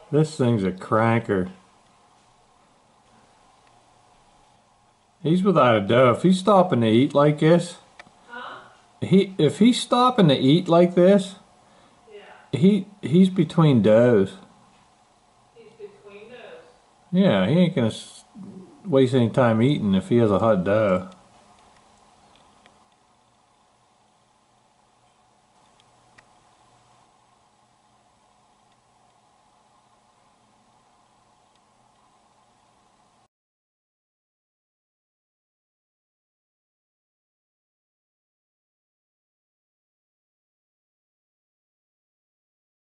This thing's a cranker. He's without a doubt. If he's stopping to eat like this, if he's stopping to eat like this, he's between does. He's between those. Yeah, he ain't gonna waste any time eating if he has a hot doe.